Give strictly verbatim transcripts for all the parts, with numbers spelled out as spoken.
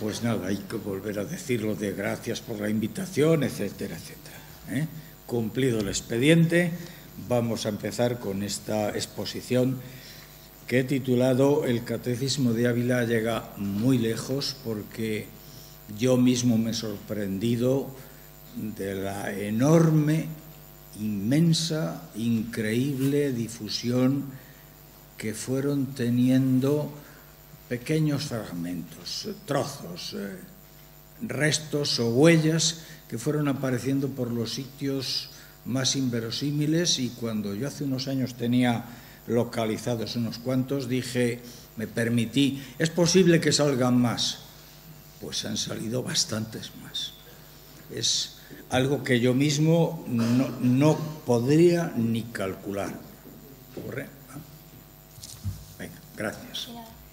pues nada, hay que volver a decirlo de gracias por la invitación, etcétera, etcétera. ¿eh? Cumplido el expediente, vamos a empezar con esta exposición que he titulado El Catecismo de Ávila llega muy lejos, porque yo mismo me he sorprendido de la enorme, inmensa, increíble difusión que fueron teniendo pequeños fragmentos, trozos, eh, restos o huellas que fueron apareciendo por los sitios más inverosímiles, y cuando yo hace unos años tenía localizados unos cuantos, dije, me permití, ¿es posible que salgan más? Pues han salido bastantes más. Es algo que yo mismo no, no podría ni calcular. ¿Corre? Venga, gracias.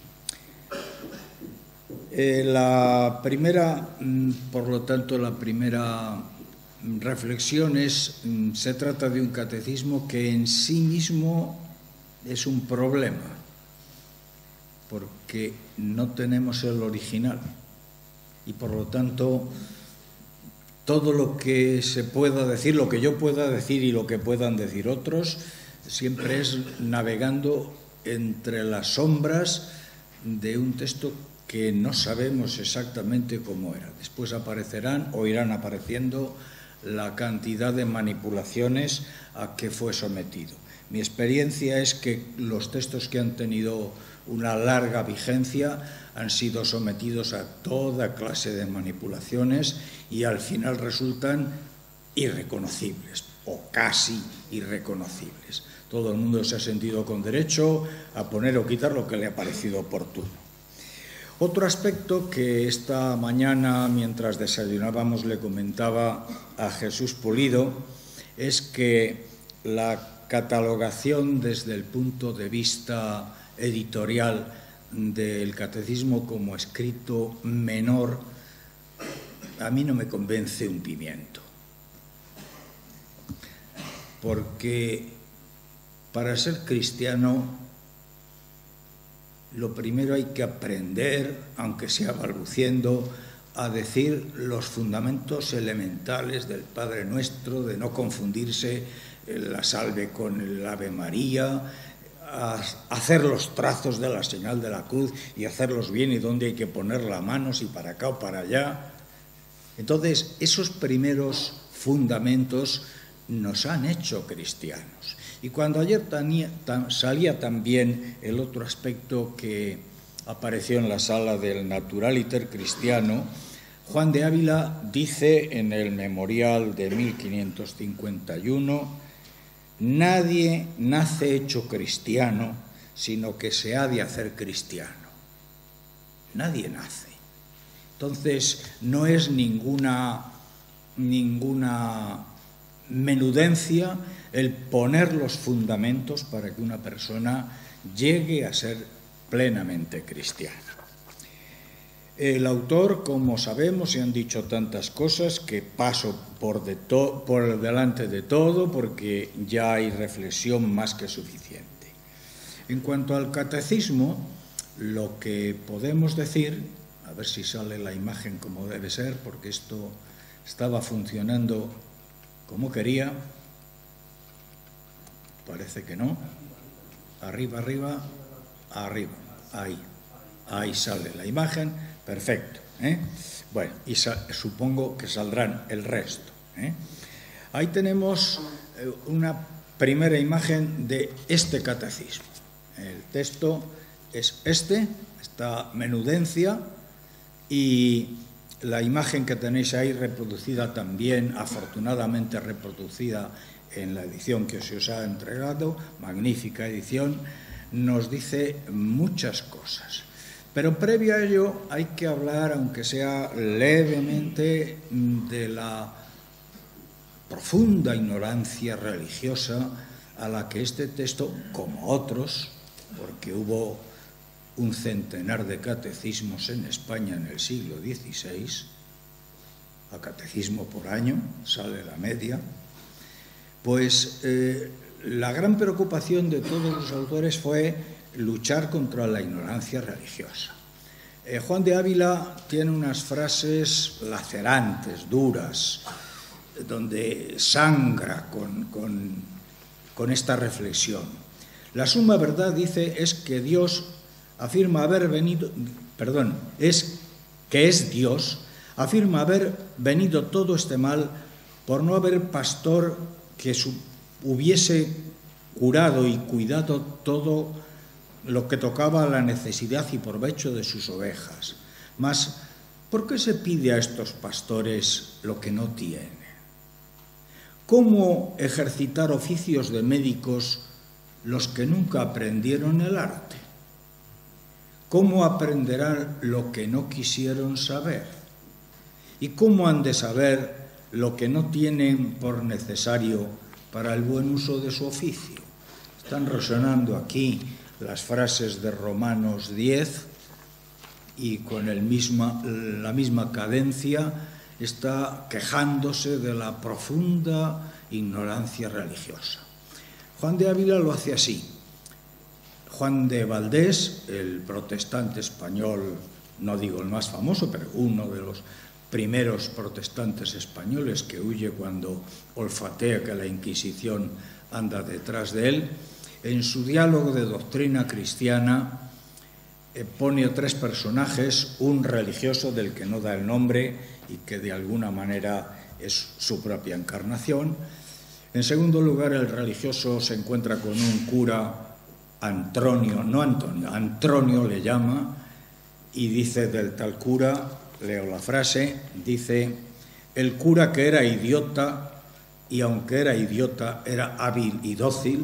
Eh, la primera, por lo tanto, la primera reflexión es, se trata de un catecismo que en sí mismo es un problema, porque no tenemos el original y por lo tanto todo lo que se pueda decir, lo que yo pueda decir y lo que puedan decir otros, siempre es navegando entre las sombras de un texto que no sabemos exactamente cómo era. Después aparecerán o irán apareciendo la cantidad de manipulaciones a que fue sometido. Mi experiencia es que los textos que han tenido una larga vigencia han sido sometidos a toda clase de manipulaciones y al final resultan irreconocibles o casi irreconocibles. Todo el mundo se ha sentido con derecho a poner o quitar lo que le ha parecido oportuno. Otro aspecto que esta mañana, mientras desayunábamos, le comentaba a Jesús Pulido, es que la catalogación desde el punto de vista editorial del catecismo como escrito menor, a mí no me convence un pimiento. Porque para ser cristiano, lo primero hay que aprender, aunque sea balbuciendo, a decir los fundamentos elementales del Padre Nuestro, de no confundirse la salve con el Ave María, a hacer los trazos de la señal de la cruz y hacerlos bien y dónde hay que poner la mano, si para acá o para allá. Entonces, esos primeros fundamentos nos han hecho cristianos. Y cuando ayer tenía, tan, salía también el otro aspecto que apareció en la sala del Naturaliter Cristiano, Juan de Ávila dice en el memorial de mil quinientos cincuenta y uno, nadie nace hecho cristiano, sino que se ha de hacer cristiano. Nadie nace. Entonces, no es ninguna, ninguna menudencia el poner los fundamentos para que una persona llegue a ser plenamente cristiana. El autor, como sabemos, se han dicho tantas cosas que paso por, de to- por delante de todo porque ya hay reflexión más que suficiente. En cuanto al catecismo, lo que podemos decir, a ver si sale la imagen como debe ser, porque esto estaba funcionando como quería. Parece que no. Arriba, arriba, arriba. Ahí. Ahí sale la imagen. Perfecto. ¿eh? Bueno, y supongo que saldrán el resto. ¿eh? Ahí tenemos una primera imagen de este catecismo. El texto es este, esta menudencia, y la imagen que tenéis ahí reproducida también, afortunadamente reproducida en la edición que se os ha entregado, magnífica edición, nos dice muchas cosas. Pero previo a ello hay que hablar, aunque sea levemente, de la profunda ignorancia religiosa a la que este texto, como otros, porque hubo un centenar de catecismos en España en el siglo dieciséis, a catecismo por año, sale la media, pues eh, la gran preocupación de todos los autores fue luchar contra la ignorancia religiosa. Eh, Juan de Ávila tiene unas frases lacerantes, duras, donde sangra con, con, con esta reflexión. La suma verdad, dice, es que Dios afirma haber venido, perdón, es que es Dios, afirma haber venido todo este mal por no haber pastor que su, hubiese curado y cuidado todo lo que tocaba a la necesidad y provecho de sus ovejas. Mas, ¿por qué se pide a estos pastores lo que no tienen? ¿Cómo ejercitar oficios de médicos los que nunca aprendieron el arte? ¿Cómo aprenderán lo que no quisieron saber? ¿Y cómo han de saber lo que no tienen por necesario para el buen uso de su oficio? Están resonando aquí las frases de Romanos diez y con el misma, la misma cadencia está quejándose de la profunda ignorancia religiosa. Juan de Ávila lo hace así. Juan de Valdés, el protestante español, no digo el más famoso, pero uno de los primeros protestantes españoles que huye cuando olfatea que la Inquisición anda detrás de él, en su diálogo de doctrina cristiana eh, pone a tres personajes, un religioso del que no da el nombre y que de alguna manera es su propia encarnación. En segundo lugar, el religioso se encuentra con un cura, Antronio, no Antonio, Antronio le llama, y dice del tal cura, leo la frase, dice: el cura que era idiota, y aunque era idiota, era hábil y dócil.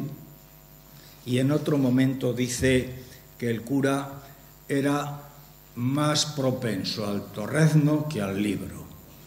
Y en otro momento dice que el cura era más propenso al torrezno que al libro.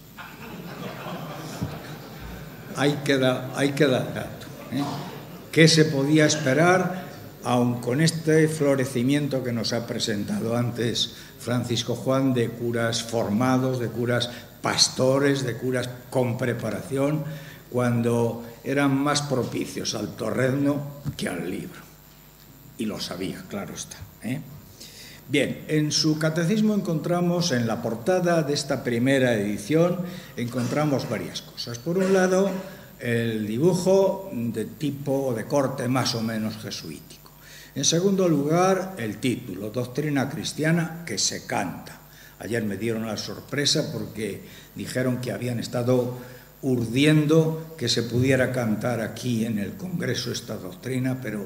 Ahí queda, ahí queda el dato, ¿eh? ¿Qué se podía esperar, aun con este florecimiento que nos ha presentado antes Francisco Juan, de curas formados, de curas pastores, de curas con preparación, cuando eran más propicios al torrezno que al libro? Y lo sabía, claro está, ¿eh? Bien, en su catecismo encontramos, en la portada de esta primera edición, encontramos varias cosas. Por un lado, el dibujo de tipo o de corte más o menos jesuítico. En segundo lugar, el título, Doctrina Cristiana que se canta. Ayer me dieron la sorpresa porque dijeron que habían estado urdiendo que se pudiera cantar aquí en el Congreso esta doctrina, pero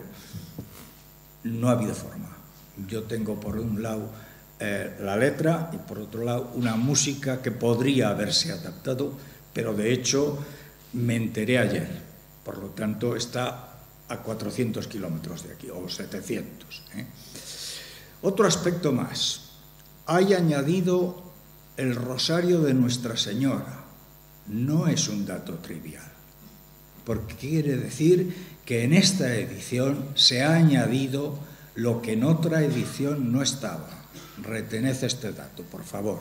no ha habido forma. Yo tengo por un lado eh, la letra y por otro lado una música que podría haberse adaptado, pero de hecho me enteré ayer. Por lo tanto está a cuatrocientos kilómetros de aquí, o setecientos. ¿eh? Otro aspecto más. Hay añadido el rosario de Nuestra Señora. No es un dato trivial, porque quiere decir que en esta edición se ha añadido lo que en otra edición no estaba. Retened este dato, por favor.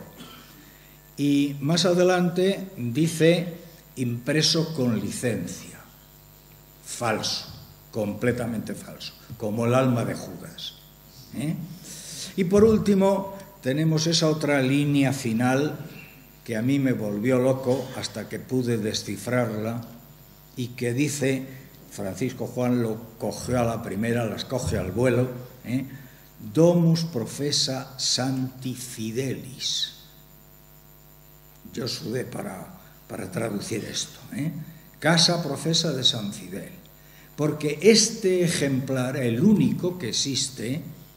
Y más adelante dice impreso con licencia. Falso, completamente falso, como el alma de Judas. ¿eh? Y por último, tenemos esa otra línea final que a mí me volvió loco hasta que pude descifrarla y que dice, Francisco Juan lo cogió a la primera, las coge al vuelo, ¿eh? Domus professa Sancti Fidelis. Yo sudé para, para traducir esto, ¿eh? Casa profesa de San Fidel. Porque este ejemplar, el único que existe,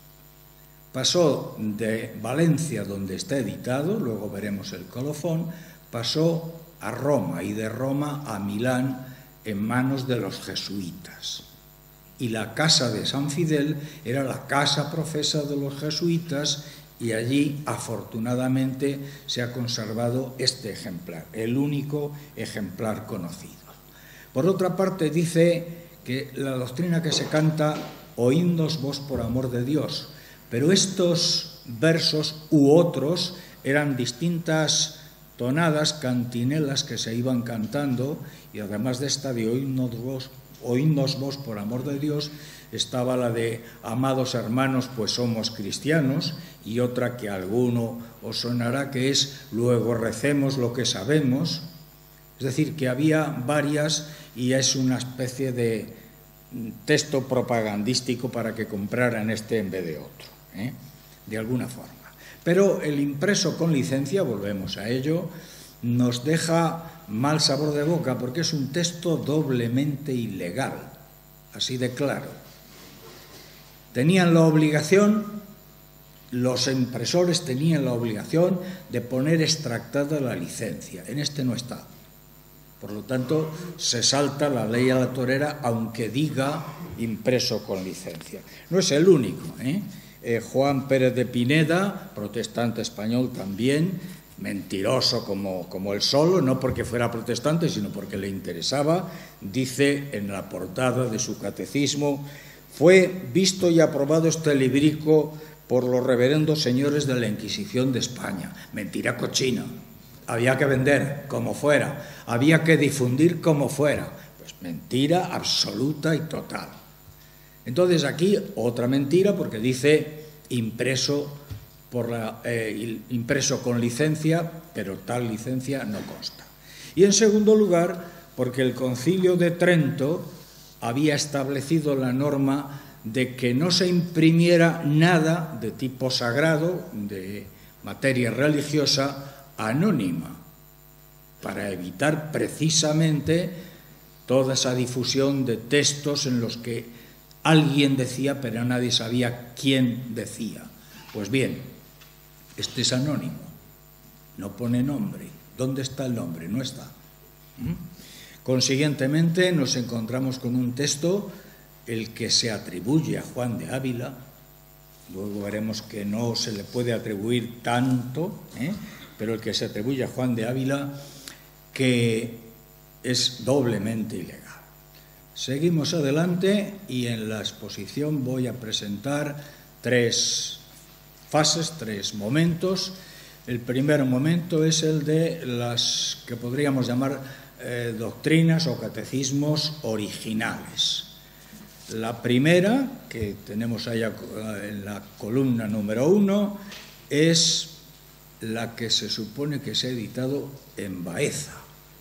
pasó de Valencia, donde está editado, luego veremos el colofón, pasó a Roma y de Roma a Milán en manos de los jesuitas. Y la casa de San Fidel era la casa profesa de los jesuitas y allí, afortunadamente, se ha conservado este ejemplar, el único ejemplar conocido. Por otra parte, dice que la doctrina que se canta, oídnos vos por amor de Dios, pero estos versos u otros eran distintas tonadas, cantinelas que se iban cantando, y además de esta de oídnos vos, oídnos vos por amor de Dios, estaba la de amados hermanos, pues somos cristianos, y otra que a alguno os sonará, que es luego recemos lo que sabemos. Es decir, que había varias y es una especie de texto propagandístico para que compraran este en vez de otro, ¿eh? de alguna forma. Pero el impreso con licencia, volvemos a ello, nos deja mal sabor de boca porque es un texto doblemente ilegal, así de claro. Tenían la obligación, los impresores tenían la obligación de poner extractada la licencia. En este no está. Por lo tanto, se salta la ley a la torera, aunque diga impreso con licencia. No es el único, ¿eh? Eh, Juan Pérez de Pineda, protestante español también, mentiroso como, como él solo, no porque fuera protestante, sino porque le interesaba, dice en la portada de su catecismo: fue visto y aprobado este librico por los reverendos señores de la Inquisición de España. Mentira cochina. Había que vender como fuera, había que difundir como fuera. Pues mentira absoluta y total. Entonces aquí otra mentira, porque dice impreso, por la, eh, impreso con licencia, pero tal licencia no consta. Y en segundo lugar, porque el Concilio de Trento había establecido la norma de que no se imprimiera nada de tipo sagrado, de materia religiosa, anónima, para evitar precisamente toda esa difusión de textos en los que alguien decía, pero nadie sabía quién decía. Pues bien, este es anónimo, no pone nombre. ¿Dónde está el nombre? No está. ¿Mm? Consiguientemente nos encontramos con un texto, el que se atribuye a Juan de Ávila. Luego veremos que no se le puede atribuir tanto, ¿eh? pero el que se atribuye a Juan de Ávila, que es doblemente ilegal. Seguimos adelante y en la exposición voy a presentar tres fases, tres momentos. El primer momento es el de las que podríamos llamar eh, doctrinas o catecismos originales. La primera, que tenemos allá en la columna número uno, es la que se supone que se ha editado en Baeza.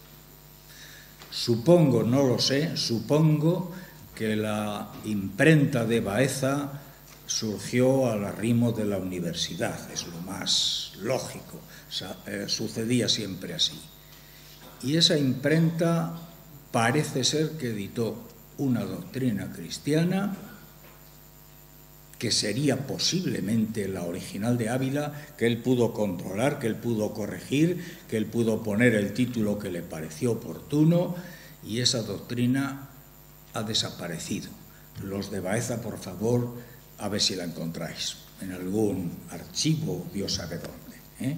Supongo, no lo sé, supongo que la imprenta de Baeza surgió al arrimo de la universidad, es lo más lógico, o sea, eh, sucedía siempre así. Y esa imprenta parece ser que editó una doctrina cristiana que sería posiblemente la original de Ávila, que él pudo controlar, que él pudo corregir, que él pudo poner el título que le pareció oportuno, y esa doctrina ha desaparecido. Los de Baeza, por favor, a ver si la encontráis en algún archivo, Dios sabe dónde, ¿eh?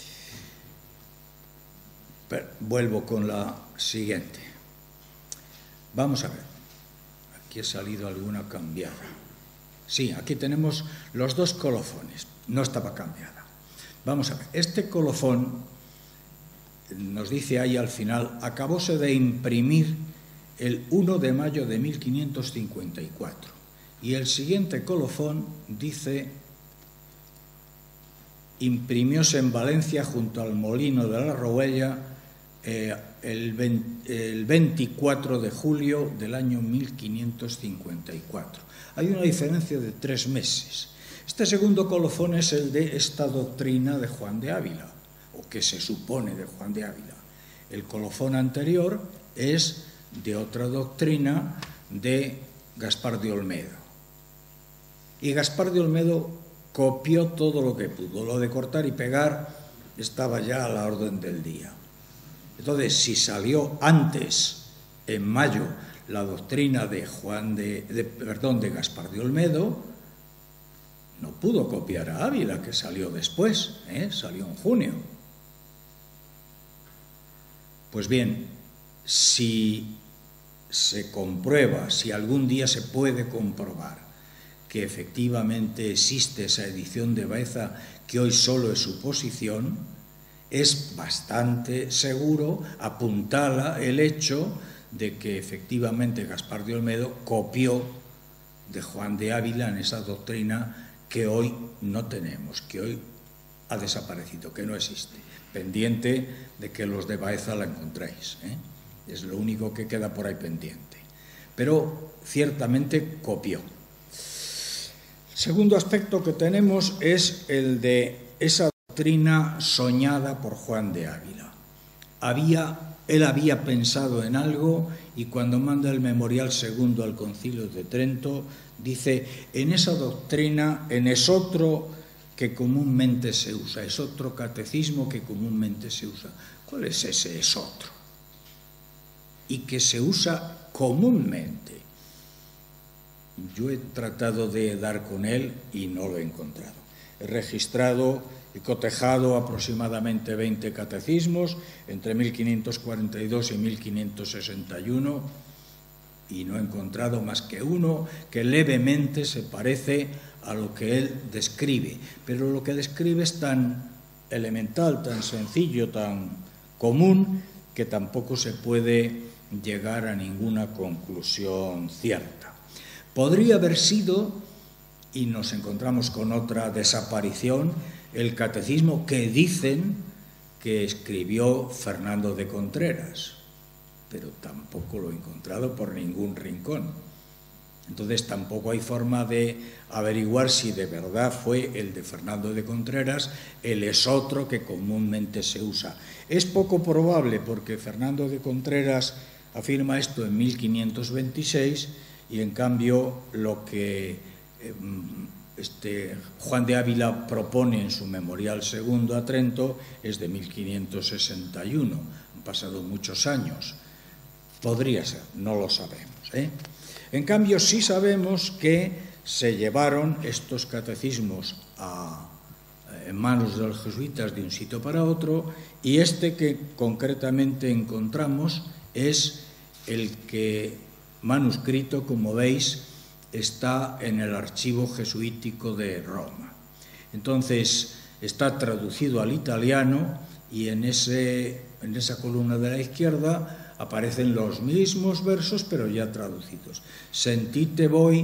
Pero vuelvo con la siguiente. Vamos a ver. Aquí ha salido alguna cambiada. Sí, aquí tenemos los dos colofones. No estaba cambiada. Vamos a ver. Este colofón, nos dice ahí al final, acabóse de imprimir el uno de mayo de mil quinientos cincuenta y cuatro. Y el siguiente colofón dice: imprimióse en Valencia junto al molino de la Rohuella eh, el, el veinticuatro de julio del año mil quinientos cincuenta y cuatro. Hay una diferencia de tres meses. Este segundo colofón es el de esta doctrina de Juan de Ávila, o que se supone de Juan de Ávila. El colofón anterior es de otra doctrina de Gaspar de Olmedo. Y Gaspar de Olmedo copió todo lo que pudo. Lo de cortar y pegar estaba ya a la orden del día. Entonces, si salió antes, en mayo, la doctrina de Juan de, de perdón, de Gaspar de Olmedo, no pudo copiar a Ávila, que salió después, ¿eh? Salió en junio. Pues bien, si se comprueba, si algún día se puede comprobar que efectivamente existe esa edición de Baeza, que hoy solo es suposición, es bastante seguro, apuntala el hecho de que efectivamente Gaspar de Olmedo copió de Juan de Ávila en esa doctrina que hoy no tenemos, que hoy ha desaparecido, que no existe, pendiente de que los de Baeza la encontréis, ¿eh? Es lo único que queda por ahí pendiente. Pero ciertamente copió. El segundo aspecto que tenemos es el de esa doctrina soñada por Juan de Ávila. Había, él había pensado en algo y cuando manda el memorial segundo al Concilio de Trento, dice, en esa doctrina, en esotro que comúnmente se usa, es otro catecismo que comúnmente se usa. ¿Cuál es ese esotro? Y que se usa comúnmente. Yo he tratado de dar con él y no lo he encontrado. He registrado y cotejado aproximadamente veinte catecismos entre mil quinientos cuarenta y dos y mil quinientos sesenta y uno y no he encontrado más que uno que levemente se parece a lo que él describe, pero lo que describe es tan elemental, tan sencillo, tan común, que tampoco se puede llegar a ninguna conclusión cierta. Podría haber sido, y nos encontramos con otra desaparición, el catecismo que dicen que escribió Fernando de Contreras, pero tampoco lo he encontrado por ningún rincón. Entonces tampoco hay forma de averiguar si de verdad fue el de Fernando de Contreras, el esotro que comúnmente se usa. Es poco probable porque Fernando de Contreras afirma esto en mil quinientos veintiséis y en cambio lo que eh, este, Juan de Ávila propone en su memorial segundo a Trento es de mil quinientos sesenta y uno. Han pasado muchos años. Podría ser, no lo sabemos, ¿eh? En cambio, sí sabemos que se llevaron estos catecismos a, en manos de los jesuitas de un sitio para otro, y este que concretamente encontramos es el que, manuscrito, como veis, está en el archivo jesuítico de Roma. Entonces, está traducido al italiano y en, ese, en esa columna de la izquierda aparecen los mismos versos, pero ya traducidos. Sentite voi,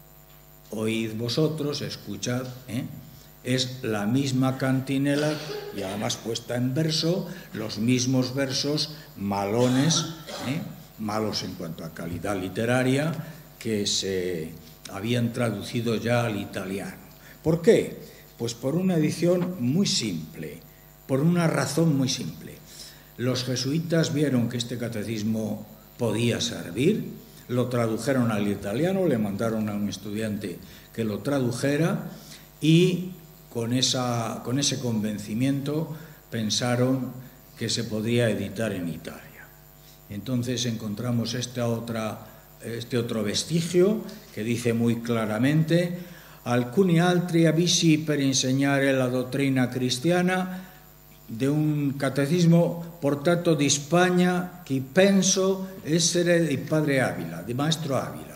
oíd vosotros, escuchad, ¿eh? Es la misma cantinela y además puesta en verso, los mismos versos malones, ¿eh? Malos en cuanto a calidad literaria, que se habían traducido ya al italiano. ¿Por qué? Pues por una edición muy simple, por una razón muy simple. Los jesuitas vieron que este catecismo podía servir, lo tradujeron al italiano, le mandaron a un estudiante que lo tradujera y con, esa, con ese convencimiento pensaron que se podría editar en Italia. Entonces encontramos esta otra, este otro vestigio que dice muy claramente: alcuni altri avvisi per insegnare la dottrina cristiana, de un catecismo portato di Spagna che penso essere di padre Ávila, di maestro Ávila.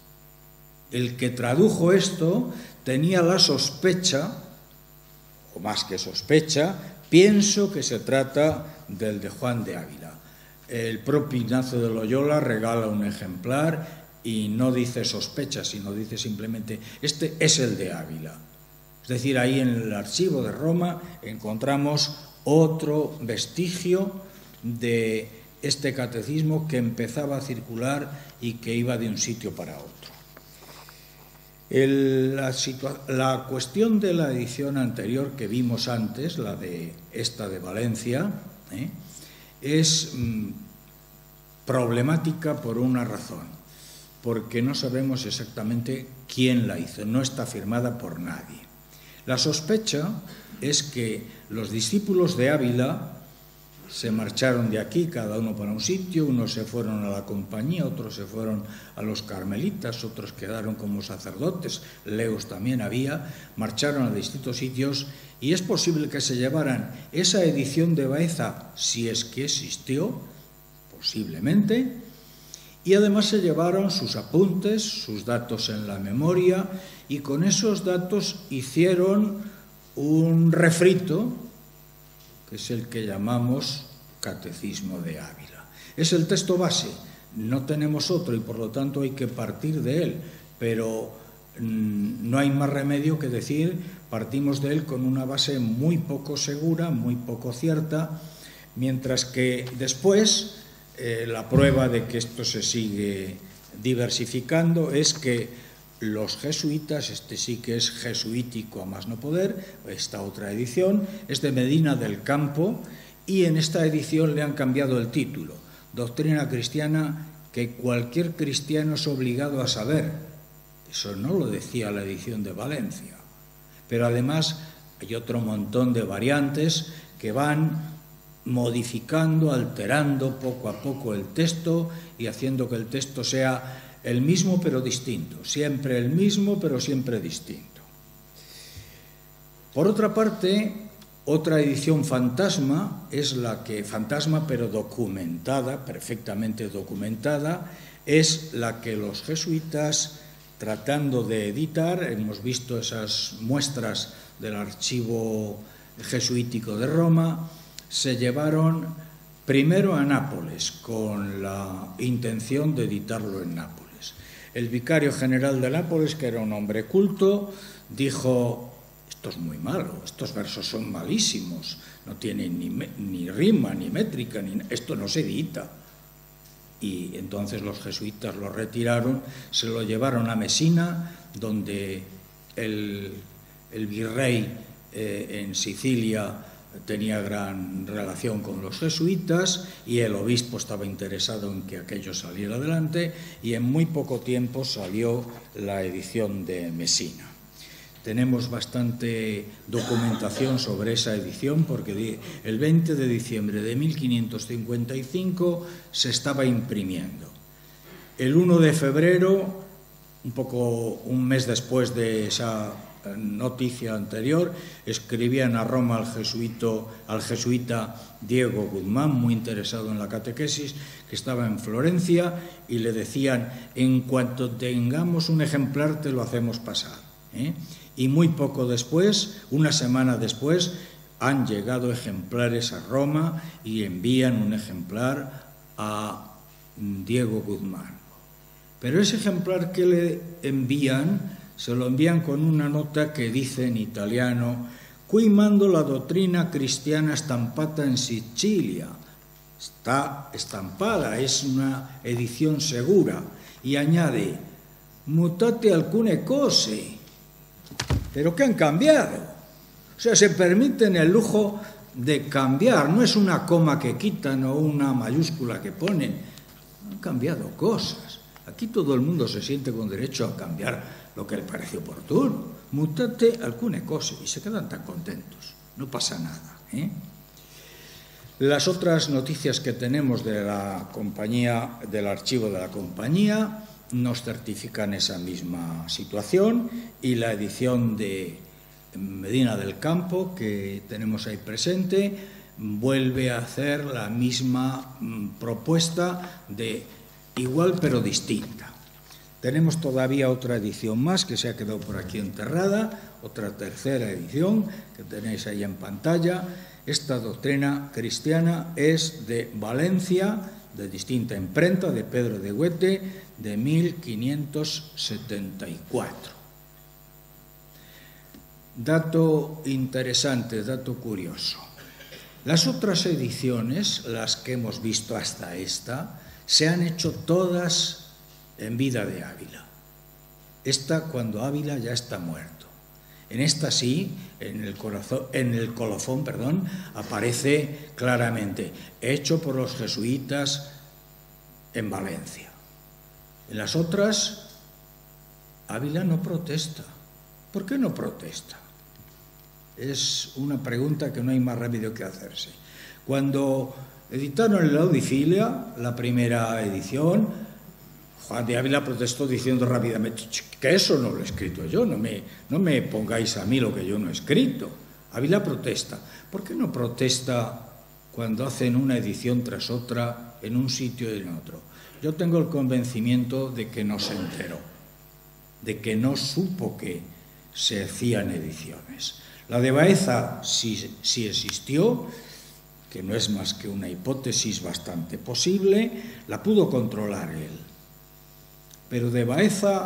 El que tradujo esto tenía la sospecha, o más que sospecha, pienso que se trata del de Juan de Ávila. El propio Ignacio de Loyola regala un ejemplar y no dice sospecha, sino dice simplemente, este es el de Ávila. Es decir, ahí en el archivo de Roma encontramos otro vestigio de este catecismo que empezaba a circular y que iba de un sitio para otro. El, la, la cuestión de la edición anterior que vimos antes, la de esta de Valencia, ¿eh? es mmm, problemática por una razón, porque no sabemos exactamente quién la hizo, no está firmada por nadie. La sospecha es que los discípulos de Ávila se marcharon de aquí, cada uno para un sitio, unos se fueron a la compañía, otros se fueron a los carmelitas, otros quedaron como sacerdotes, leos también había, marcharon a distintos sitios y es posible que se llevaran esa edición de Baeza, si es que existió, posiblemente, y además se llevaron sus apuntes, sus datos en la memoria, y con esos datos hicieron un refrito, que es el que llamamos Catecismo de Ávila. Es el texto base, no tenemos otro y por lo tanto hay que partir de él. pero no hay más remedio que decir, partimos de él con una base muy poco segura, muy poco cierta, mientras que después eh, la prueba de que esto se sigue diversificando es que los jesuitas, este sí que es jesuítico a más no poder, esta otra edición, es de Medina del Campo, y en esta edición le han cambiado el título, Doctrina Cristiana que cualquier cristiano es obligado a saber. Eso no lo decía la edición de Valencia. Pero además hay otro montón de variantes que van modificando, alterando poco a poco el texto y haciendo que el texto sea el mismo pero distinto, siempre el mismo pero siempre distinto. Por otra parte, otra edición fantasma es la que, fantasma pero documentada, perfectamente documentada, es la que los jesuitas, tratando de editar, hemos visto esas muestras del archivo jesuítico de Roma, se llevaron primero a Nápoles con la intención de editarlo en Nápoles. El vicario general de Nápoles, que era un hombre culto, dijo: esto es muy malo, estos versos son malísimos, no tienen ni, ni rima, ni métrica, ni, esto no se edita. Y entonces los jesuitas lo retiraron, se lo llevaron a Mesina, donde el, el virrey eh, en Sicilia tenía gran relación con los jesuitas y el obispo estaba interesado en que aquello saliera adelante, y en muy poco tiempo salió la edición de Mesina. Tenemos bastante documentación sobre esa edición porque el veinte de diciembre de mil quinientos cincuenta y cinco se estaba imprimiendo. El uno de febrero, un poco un mes después de esa noticia anterior, escribían a Roma al, jesuito, al jesuita Diego Guzmán, muy interesado en la catequesis, que estaba en Florencia, y le decían: en cuanto tengamos un ejemplar te lo hacemos pasar, ¿eh? Y muy poco después, una semana después, han llegado ejemplares a Roma y envían un ejemplar a Diego Guzmán. Pero ese ejemplar que le envían, se lo envían con una nota que dice en italiano: qui mando la dottrina cristiana stampata in Sicilia. Está estampada, es una edición segura. Y añade: mutate alcune cose. ¿Pero qué han cambiado? O sea, se permiten el lujo de cambiar. No es una coma que quitan o una mayúscula que ponen. Han cambiado cosas. Aquí todo el mundo se siente con derecho a cambiar lo que le parece oportuno. Mutate alcune cose. Y se quedan tan contentos. No pasa nada, ¿eh? Las otras noticias que tenemos de la compañía, del archivo de la compañía, nos certifican esa misma situación, y la edición de Medina del Campo que tenemos ahí presente vuelve a hacer la misma propuesta de igual pero distinta. Tenemos todavía otra edición más que se ha quedado por aquí enterrada, otra tercera edición que tenéis ahí en pantalla. Esta doctrina cristiana es de Valencia, de distinta imprenta, de Pedro de Huete, de mil quinientos setenta y cuatro. Dato interesante, dato curioso. Las otras ediciones, las que hemos visto hasta esta, se han hecho todas en vida de Ávila. Esta cuando Ávila ya está muerto. En esta sí, en el, corazón, en el colofón, perdón, aparece claramente: hecho por los jesuitas en Valencia. En las otras, Ávila no protesta. ¿Por qué no protesta? Es una pregunta que no hay más remedio que hacerse. Cuando editaron el Audicilia, la primera edición, Juan de Ávila protestó diciendo rápidamente que eso no lo he escrito yo, no me, no me pongáis a mí lo que yo no he escrito. Ávila protesta. ¿Por qué no protesta cuando hacen una edición tras otra en un sitio y en otro? Yo tengo el convencimiento de que no se enteró, de que no supo que se hacían ediciones. La de Baeza sí, sí existió, que no es más que una hipótesis bastante posible, la pudo controlar él. Pero de Baeza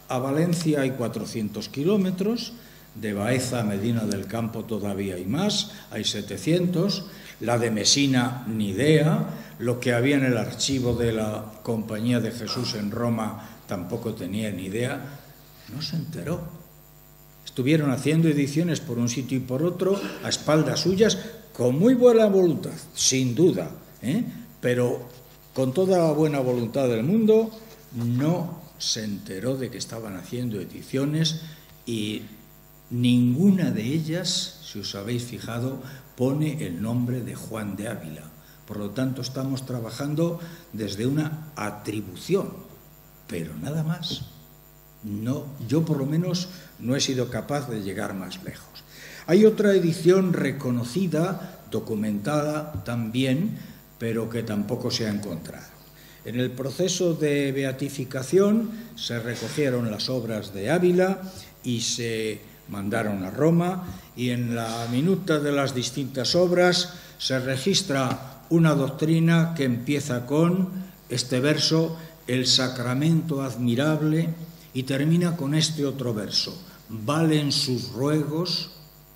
A Valencia hay cuatrocientos kilómetros, de Baeza a Medina del Campo todavía hay más, hay setecientos, la de Mesina ni idea, lo que había en el archivo de la Compañía de Jesús en Roma tampoco tenía ni idea, no se enteró. Estuvieron haciendo ediciones por un sitio y por otro, a espaldas suyas, con muy buena voluntad, sin duda, ¿eh? Pero con toda la buena voluntad del mundo, no se enteró de que estaban haciendo ediciones y ninguna de ellas, si os habéis fijado, pone el nombre de Juan de Ávila. Por lo tanto, estamos trabajando desde una atribución, pero nada más. No, yo por lo menos no he sido capaz de llegar más lejos. Hay otra edición reconocida, documentada también, pero que tampoco se ha encontrado. En el proceso de beatificación se recogieron las obras de Ávila y se mandaron a Roma, y en la minuta de las distintas obras se registra una doctrina que empieza con este verso, el sacramento admirable, y termina con este otro verso, ¿valen sus ruegos?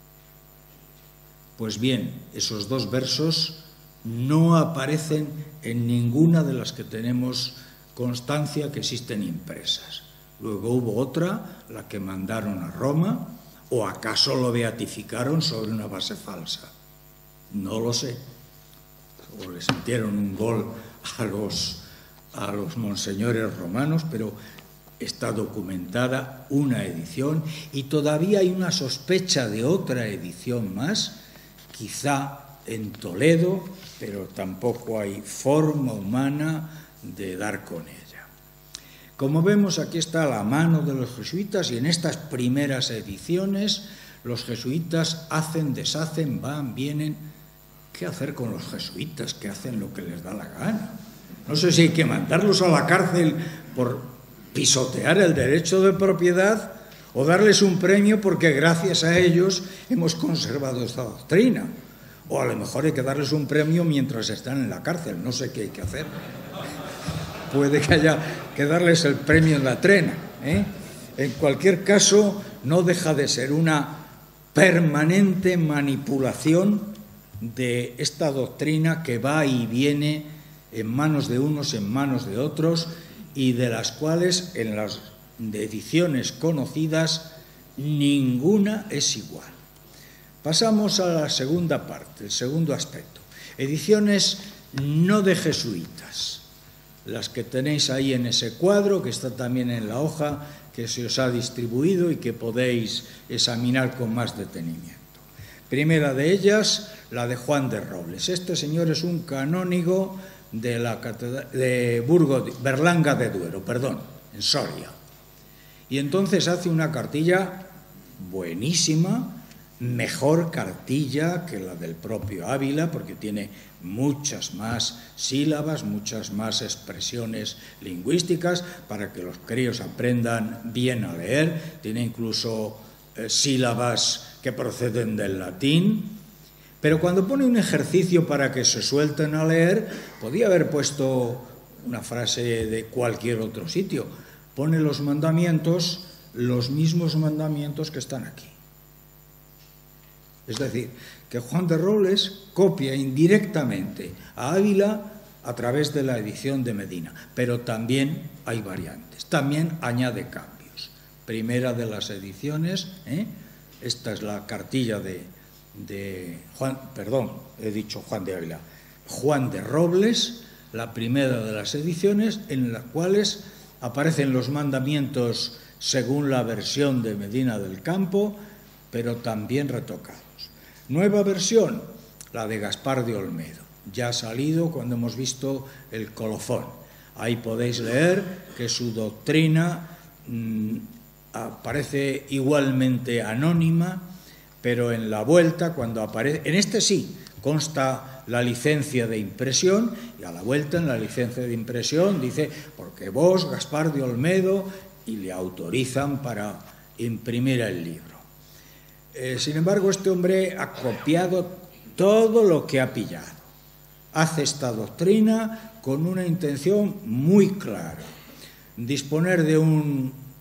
Pues bien, esos dos versos no aparecen en ninguna de las que tenemos constancia que existen impresas. Luego hubo otra, la que mandaron a Roma, ¿o acaso lo beatificaron sobre una base falsa? No lo sé. O les metieron un gol a los, a los monseñores romanos, pero está documentada una edición y todavía hay una sospecha de otra edición más, quizá en Toledo, pero tampoco hay forma humana de dar con ella. Como vemos, aquí está la mano de los jesuitas y en estas primeras ediciones los jesuitas hacen, deshacen, van, vienen. ¿Qué hacer con los jesuitas que hacen lo que les da la gana? No sé si hay que mandarlos a la cárcel por pisotear el derecho de propiedad o darles un premio porque gracias a ellos hemos conservado esta doctrina. O a lo mejor hay que darles un premio mientras están en la cárcel, no sé qué hay que hacer. Puede que haya que darles el premio en la trena, ¿eh? En cualquier caso, no deja de ser una permanente manipulación de esta doctrina que va y viene en manos de unos, en manos de otros, y de las cuales en las ediciones conocidas ninguna es igual. Pasamos a la segunda parte, el segundo aspecto. Ediciones no de jesuitas, las que tenéis ahí en ese cuadro, que está también en la hoja que se os ha distribuido y que podéis examinar con más detenimiento. Primera de ellas, la de Juan de Robles. Este señor es un canónigo de la catedral de Burgos, Berlanga de Duero, perdón, en Soria. Y entonces hace una cartilla buenísima, mejor cartilla que la del propio Ávila, porque tiene muchas más sílabas, muchas más expresiones lingüísticas para que los críos aprendan bien a leer. Tiene incluso eh, sílabas que proceden del latín. Pero cuando pone un ejercicio para que se suelten a leer, podía haber puesto una frase de cualquier otro sitio. Pone los mandamientos, los mismos mandamientos que están aquí. Es decir, que Juan de Robles copia indirectamente a Ávila a través de la edición de Medina, pero también hay variantes, también añade cambios. Primera de las ediciones, ¿eh? Esta es la cartilla de, de Juan, perdón, he dicho Juan de Ávila, Juan de Robles, la primera de las ediciones en las cuales aparecen los mandamientos según la versión de Medina del Campo, pero también retocados. Nueva versión, la de Gaspar de Olmedo. Ya ha salido cuando hemos visto el colofón. Ahí podéis leer que su doctrina mmm, aparece igualmente anónima, pero en la vuelta, cuando aparece, en este sí, consta la licencia de impresión, y a la vuelta en la licencia de impresión dice, porque vos, Gaspar de Olmedo, y le autorizan para imprimir el libro. Eh, sin embargo, este hombre ha copiado todo lo que ha pillado. Hace esta doctrina con una intención muy clara, disponer de un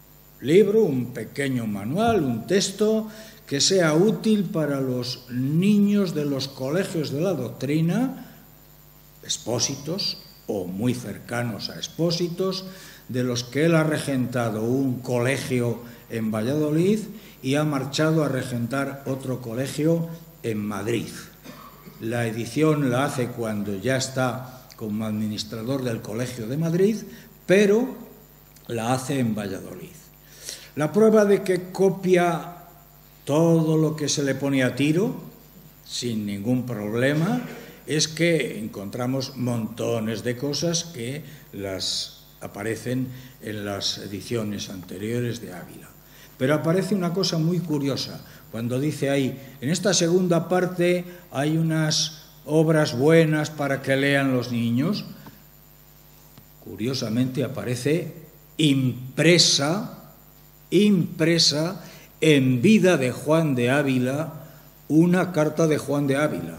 libro, un pequeño manual, un texto que sea útil para los niños de los colegios de la doctrina, expósitos o muy cercanos a expósitos, de los que él ha regentado un colegio en Valladolid y ha marchado a regentar otro colegio en Madrid. La edición la hace cuando ya está como administrador del Colegio de Madrid, pero la hace en Valladolid. La prueba de que copia todo lo que se le pone a tiro, sin ningún problema, es que encontramos montones de cosas que las aparecen en las ediciones anteriores de Ávila. Pero aparece una cosa muy curiosa, cuando dice ahí, en esta segunda parte hay unas obras buenas para que lean los niños. Curiosamente aparece impresa, impresa en vida de Juan de Ávila, una carta de Juan de Ávila.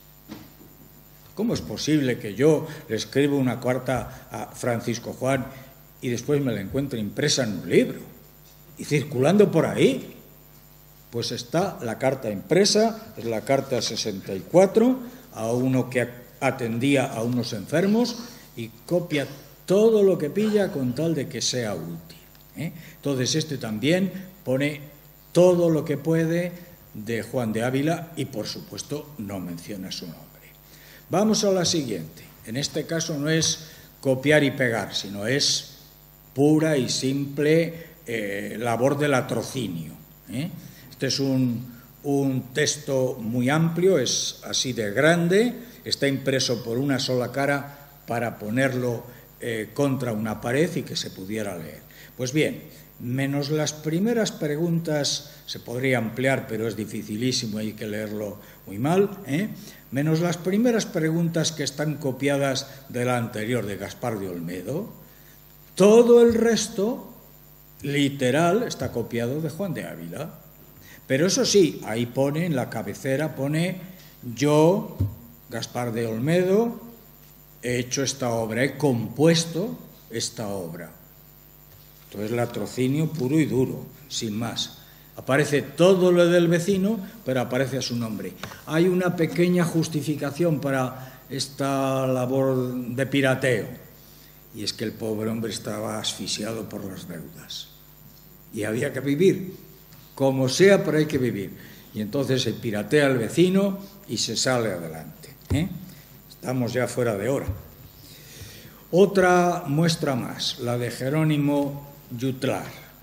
¿Cómo es posible que yo le escriba una carta a Francisco Juan y después me la encuentre impresa en un libro y circulando por ahí? Pues está la carta impresa, es la carta sesenta y cuatro, a uno que atendía a unos enfermos y copia todo lo que pilla con tal de que sea útil, ¿eh? Entonces este también pone todo lo que puede de Juan de Ávila y por supuesto no menciona su nombre. Vamos a la siguiente. En este caso no es copiar y pegar, sino es pura y simple eh, labor de latrocinio, ¿eh? Este es un, un texto muy amplio, es así de grande, está impreso por una sola cara para ponerlo eh, contra una pared y que se pudiera leer. Pues bien, menos las primeras preguntas, se podría ampliar, pero es dificilísimo, hay que leerlo muy mal, ¿eh? Menos las primeras preguntas que están copiadas de la anterior, de Gaspar de Olmedo, todo el resto, literal, está copiado de Juan de Ávila. Pero eso sí, ahí pone, en la cabecera, pone yo, Gaspar de Olmedo, he hecho esta obra, he compuesto esta obra. Entonces, latrocinio puro y duro, sin más. Aparece todo lo del vecino, pero aparece a su nombre. Hay una pequeña justificación para esta labor de pirateo, y es que el pobre hombre estaba asfixiado por las deudas. Y había que vivir, como sea, pero hay que vivir. Y entonces se piratea al vecino y se sale adelante, ¿eh? Estamos ya fuera de hora. Otra muestra más, la de Jerónimo Jutlar,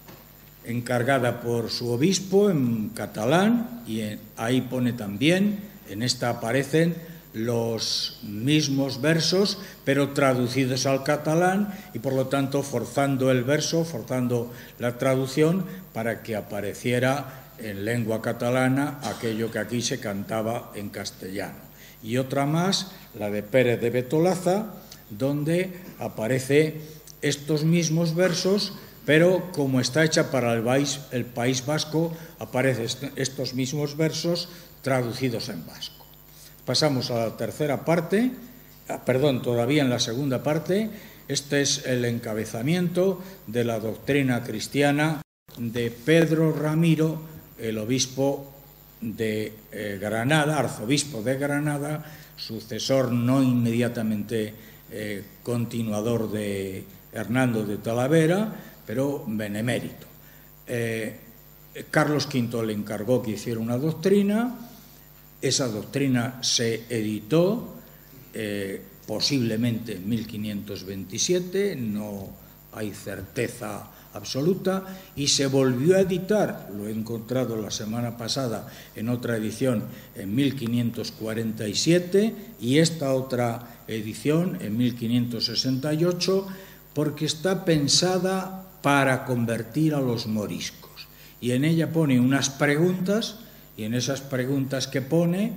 encargada por su obispo en catalán, y en, ahí pone también, en esta aparecen los mismos versos, pero traducidos al catalán y por lo tanto forzando el verso, forzando la traducción para que apareciera en lengua catalana aquello que aquí se cantaba en castellano. Y otra más, la de Pérez de Betolaza, donde aparece estos mismos versos, pero como está hecha para el país, el País Vasco, aparecen estos mismos versos traducidos en vasco. Pasamos a la tercera parte, perdón, todavía en la segunda parte. Este es el encabezamiento de la doctrina cristiana de Pedro Ramiro, el obispo de eh, Granada, arzobispo de Granada, sucesor no inmediatamente eh, continuador de Hernando de Talavera, pero benemérito. Eh, Carlos quinto le encargó que hiciera una doctrina. Esa doctrina se editó eh, posiblemente en mil quinientos veintisiete, no hay certeza absoluta, y se volvió a editar, lo he encontrado la semana pasada en otra edición, en mil quinientos cuarenta y siete, y esta otra edición en mil quinientos sesenta y ocho, porque está pensada para convertir a los moriscos. Y en ella pone unas preguntas, y en esas preguntas que pone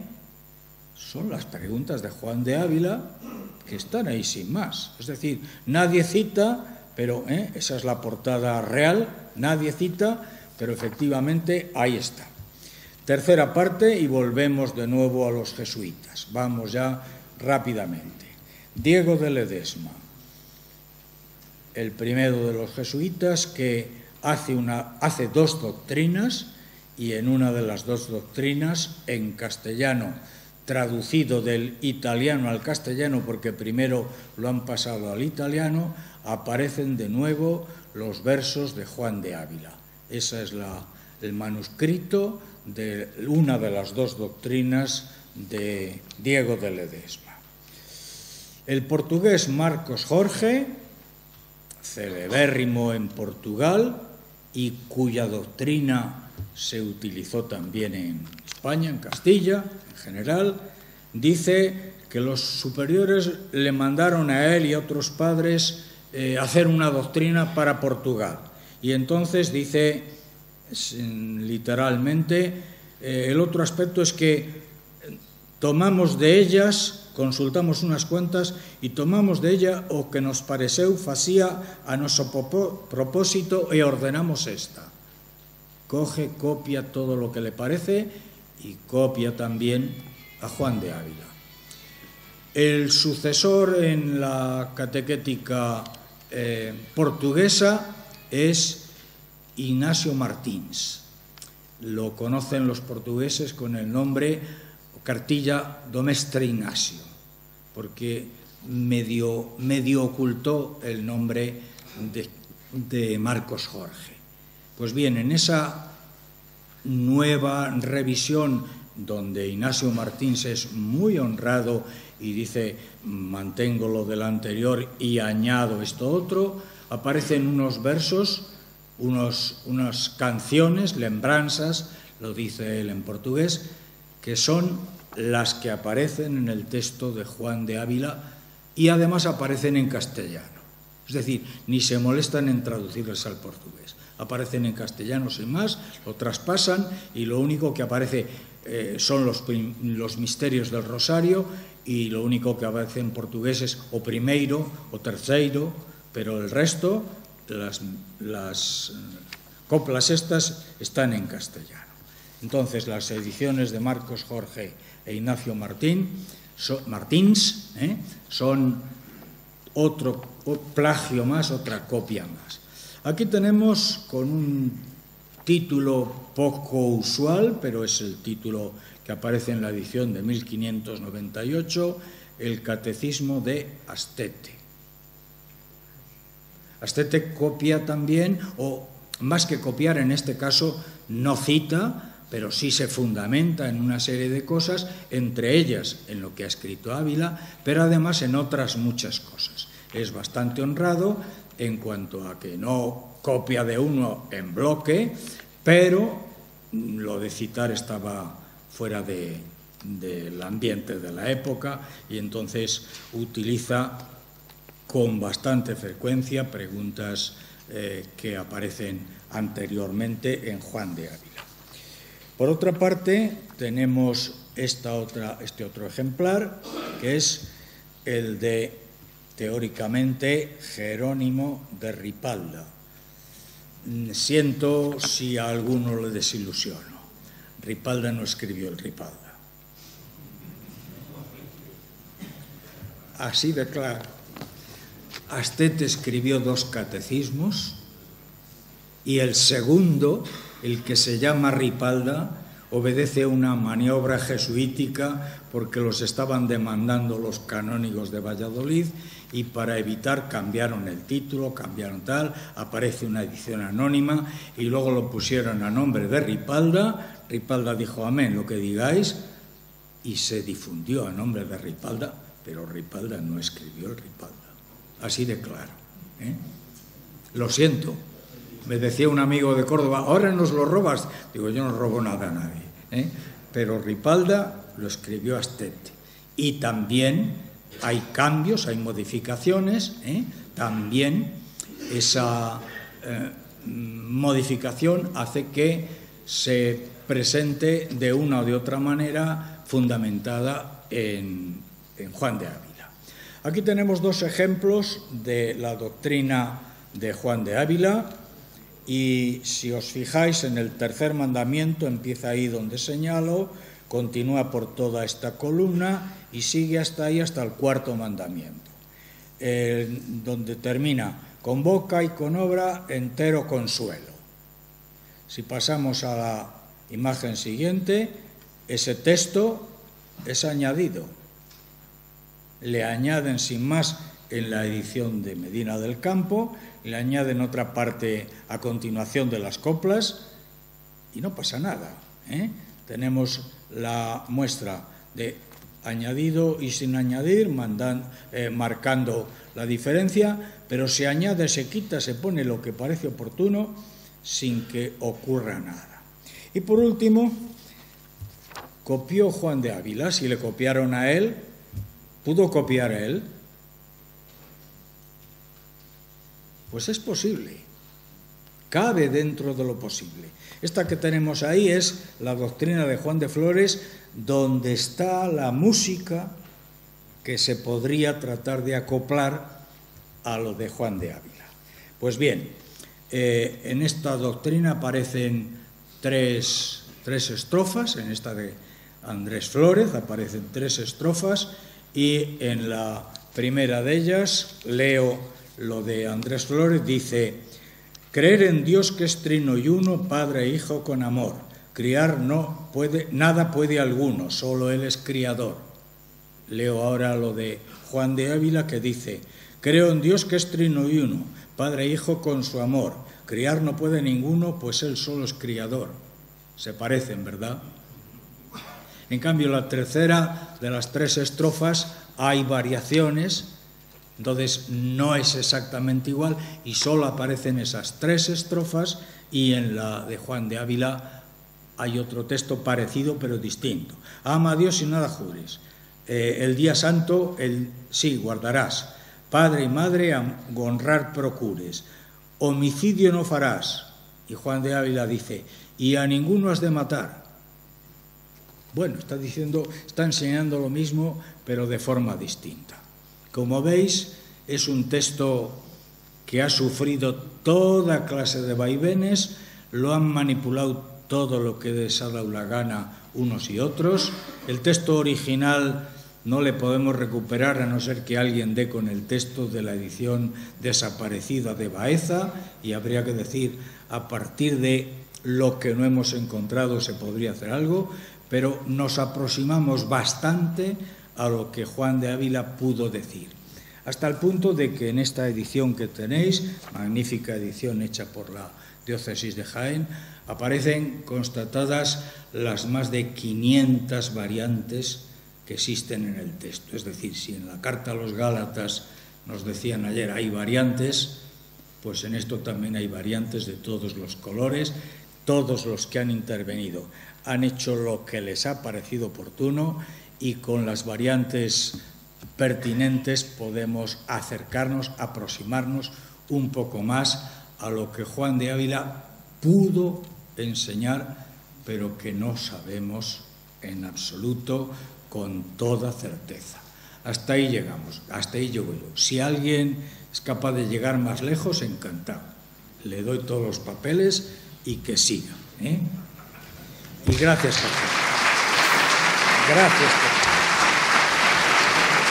son las preguntas de Juan de Ávila, que están ahí sin más. Es decir, nadie cita, pero ¿eh? esa es la portada real, nadie cita, pero efectivamente ahí está. Tercera parte y volvemos de nuevo a los jesuitas. Vamos ya rápidamente. Diego de Ledesma, el primero de los jesuitas que hace, una, hace dos doctrinas, y en una de las dos doctrinas, en castellano, traducido del italiano al castellano, porque primero lo han pasado al italiano, aparecen de nuevo los versos de Juan de Ávila. Ese es la, el manuscrito de una de las dos doctrinas de Diego de Ledesma. El portugués Marcos Jorge, celebérrimo en Portugal y cuya doctrina se utilizó también en España, en Castilla, en general, dice que los superiores le mandaron a él y a otros padres eh, hacer una doctrina para Portugal. Y entonces dice, literalmente, eh, el otro aspecto es que tomamos de ellas, consultamos unas cuantas, y tomamos de ella o que nos pareceu facía a noso propósito e ordenamos esta. Coge, copia todo lo que le parece y copia también a Juan de Ávila. El sucesor en la catequética eh, portuguesa es Ignacio Martins. Lo conocen los portugueses con el nombre Cartilla do Mestre Ignacio, porque medio, medio ocultó el nombre de, de Marcos Jorge. Pues bien, en esa nueva revisión donde Ignacio Martins es muy honrado y dice mantengo lo del anterior y añado esto otro, aparecen unos versos, unos, unas canciones, lembranzas, lo dice él en portugués, que son las que aparecen en el texto de Juan de Ávila y además aparecen en castellano. Es decir, ni se molestan en traducirlas al portugués. Aparecen en castellano sin más, lo traspasan y lo único que aparece eh, son los, los misterios del Rosario y lo único que aparece en portugués es o primeiro o terceiro, pero el resto, las, las coplas estas, están en castellano. Entonces, las ediciones de Marcos Jorge e Ignacio Martín, so, Martins ¿eh? son otro plagio más, otra copia más. Aquí tenemos con un título poco usual, pero es el título que aparece en la edición de mil quinientos noventa y ocho, el Catecismo de Astete. Astete copia también, o más que copiar en este caso, no cita, pero sí se fundamenta en una serie de cosas, entre ellas en lo que ha escrito Ávila, pero además en otras muchas cosas. Es bastante honrado en cuanto a que no copia de uno en bloque, pero lo de citar estaba fuera de, del ambiente de la época y entonces utiliza con bastante frecuencia preguntas eh, que aparecen anteriormente en Juan de Ávila. Por otra parte, tenemos esta otra, este otro ejemplar, que es el de, teóricamente, Jerónimo de Ripalda. Siento si a alguno le desilusiono. Ripalda no escribió el Ripalda. Así de claro. Astete escribió dos catecismos y el segundo, el que se llama Ripalda, obedece a una maniobra jesuítica porque los estaban demandando los canónigos de Valladolid y para evitar cambiaron el título, cambiaron tal, aparece una edición anónima y luego lo pusieron a nombre de Ripalda. Ripalda dijo amén, lo que digáis, y se difundió a nombre de Ripalda, pero Ripalda no escribió el Ripalda. Así de claro. ¿eh? Lo siento. Me decía un amigo de Córdoba, ahora nos lo robas. Digo, yo no robo nada a nadie. ¿eh? Pero Ripalda lo escribió Astete. Y también hay cambios, hay modificaciones. ¿eh? También esa eh, modificación hace que se presente de una o de otra manera fundamentada en, en Juan de Ávila. Aquí tenemos dos ejemplos de la doctrina de Juan de Ávila. Y si os fijáis en el tercer mandamiento, empieza ahí donde señalo, continúa por toda esta columna y sigue hasta ahí, hasta el cuarto mandamiento, eh, donde termina con boca y con obra entero consuelo. Si pasamos a la imagen siguiente, ese texto es añadido. Le añaden sin más en la edición de Medina del Campo, le añaden otra parte a continuación de las coplas y no pasa nada, ¿eh? Tenemos la muestra de añadido y sin añadir, mandan, eh, marcando la diferencia, pero se añade, se quita, se pone lo que parece oportuno sin que ocurra nada. Y por último, copió Juan de Ávila. Si le copiaron a él, ¿pudo copiar a él? Pues es posible, cabe dentro de lo posible. Esta que tenemos ahí es la doctrina de Juan de Flores, donde está la música que se podría tratar de acoplar a lo de Juan de Ávila. Pues bien, eh, en esta doctrina aparecen tres, tres estrofas, en esta de Andrés Flórez aparecen tres estrofas, y en la primera de ellas leo lo de Andrés Flórez, dice: creer en Dios que es trino y uno, Padre e Hijo con amor. Criar no puede, nada puede alguno, solo Él es criador. Leo ahora lo de Juan de Ávila, que dice: creo en Dios que es trino y uno, Padre e Hijo con su amor. Criar no puede ninguno, pues Él solo es criador. Se parecen, ¿verdad? En cambio, la tercera de las tres estrofas hay variaciones. Entonces no es exactamente igual y solo aparecen esas tres estrofas, y en la de Juan de Ávila hay otro texto parecido pero distinto. Ama a Dios y nada jures. Eh, el día santo, el, sí, guardarás. Padre y madre, honrar procures. Homicidio no farás. Y Juan de Ávila dice: y a ninguno has de matar. Bueno, está diciendo, está enseñando lo mismo pero de forma distinta. Como veis, es un texto que ha sufrido toda clase de vaivenes, lo han manipulado todo lo que les ha dado la gana unos y otros. El texto original no le podemos recuperar a no ser que alguien dé con el texto de la edición desaparecida de Baeza, y habría que decir, a partir de lo que no hemos encontrado se podría hacer algo, pero nos aproximamos bastante a lo que Juan de Ávila pudo decir, hasta el punto de que en esta edición que tenéis, magnífica edición hecha por la diócesis de Jaén, aparecen constatadas las más de quinientas variantes que existen en el texto. Es decir, si en la carta a los Gálatas nos decían ayer hay variantes, pues en esto también hay variantes de todos los colores. Todos los que han intervenido han hecho lo que les ha parecido oportuno, y con las variantes pertinentes podemos acercarnos, aproximarnos un poco más a lo que Juan de Ávila pudo enseñar, pero que no sabemos en absoluto con toda certeza. Hasta ahí llegamos, hasta ahí llego yo. Si alguien es capaz de llegar más lejos, encantado. Le doy todos los papeles y que siga, ¿eh? Y gracias por todo. Gracias por todo.